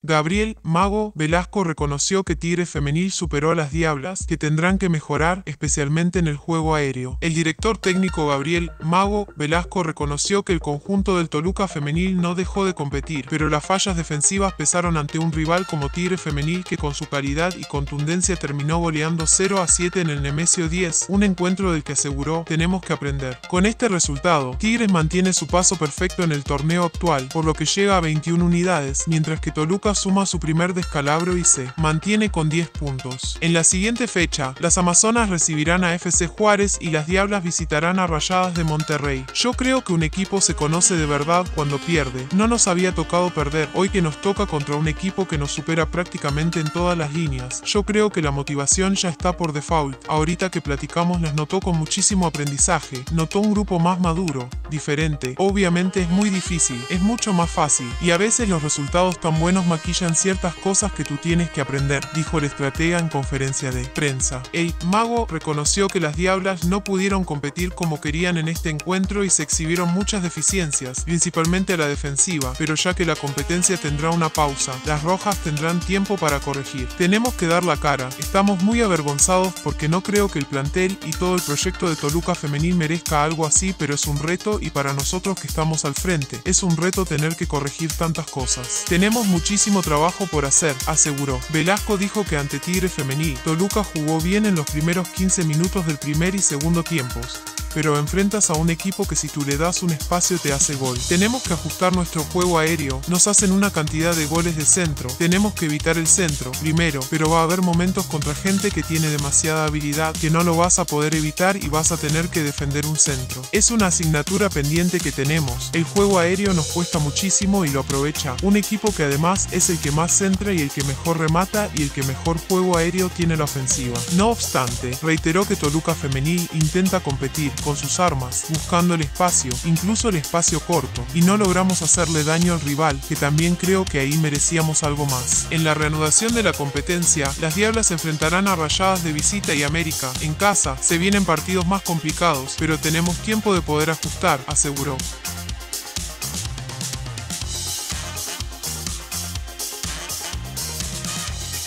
Gabriel Mago Velasco reconoció que Tigre Femenil superó a las Diablas, que tendrán que mejorar, especialmente en el juego aéreo. El director técnico Gabriel Mago Velasco reconoció que el conjunto del Toluca Femenil no dejó de competir, pero las fallas defensivas pesaron ante un rival como Tigre Femenil que con su calidad y contundencia terminó goleando 0-7 en el Nemesio 10, un encuentro del que aseguró: tenemos que aprender. Con este resultado, Tigres mantiene su paso perfecto en el torneo actual, por lo que llega a 21 unidades, mientras que Toluca suma su primer descalabro y se mantiene con 10 puntos. En la siguiente fecha, las Amazonas recibirán a FC Juárez y las Diablas visitarán a Rayadas de Monterrey. Yo creo que un equipo se conoce de verdad cuando pierde. No nos había tocado perder, hoy que nos toca contra un equipo que nos supera prácticamente en todas las líneas. Yo creo que la motivación ya está por default. Ahorita que platicamos las notó con muchísimo aprendizaje, notó un grupo más maduro, diferente. Obviamente es muy difícil, es mucho más fácil, y a veces los resultados tan buenos maquillan ciertas cosas que tú tienes que aprender, dijo el estratega en conferencia de prensa. El Mago reconoció que las Diablas no pudieron competir como querían en este encuentro y se exhibieron muchas deficiencias, principalmente a la defensiva, pero ya que la competencia tendrá una pausa, las rojas tendrán tiempo para corregir. Tenemos que dar la cara, estamos muy avergonzados porque no creo que el plantel y todo el proyecto de Toluca Femenil merezca algo así, pero es un reto y para nosotros que estamos al frente, es un reto tener que corregir tantas cosas. Tenemos muchísimo trabajo por hacer, aseguró. Velasco dijo que ante Tigre Femenil, Toluca jugó bien en los primeros 15 minutos del primer y segundo tiempos, pero enfrentas a un equipo que si tú le das un espacio te hace gol. Tenemos que ajustar nuestro juego aéreo, nos hacen una cantidad de goles de centro, tenemos que evitar el centro, primero, pero va a haber momentos contra gente que tiene demasiada habilidad que no lo vas a poder evitar y vas a tener que defender un centro. Es una asignatura pendiente que tenemos, el juego aéreo nos cuesta muchísimo y lo aprovecha un equipo que además es el que más centra y el que mejor remata y el que mejor juego aéreo tiene la ofensiva. No obstante, reiteró que Toluca Femenil intenta competir con sus armas, buscando el espacio, incluso el espacio corto, y no logramos hacerle daño al rival, que también creo que ahí merecíamos algo más. En la reanudación de la competencia, las Diablas se enfrentarán a Rayadas de visita y América. En casa, se vienen partidos más complicados, pero tenemos tiempo de poder ajustar, aseguró.